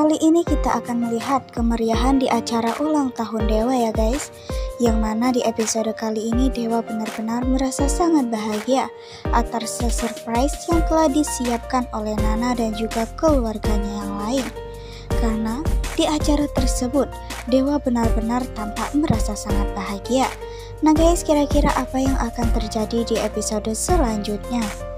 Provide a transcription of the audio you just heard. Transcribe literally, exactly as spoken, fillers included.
Kali ini kita akan melihat kemeriahan di acara ulang tahun Dewa ya guys. Yang mana di episode kali ini Dewa benar-benar merasa sangat bahagia atas surprise yang telah disiapkan oleh Nana dan juga keluarganya yang lain. Karena di acara tersebut Dewa benar-benar tampak merasa sangat bahagia. Nah guys, kira-kira apa yang akan terjadi di episode selanjutnya?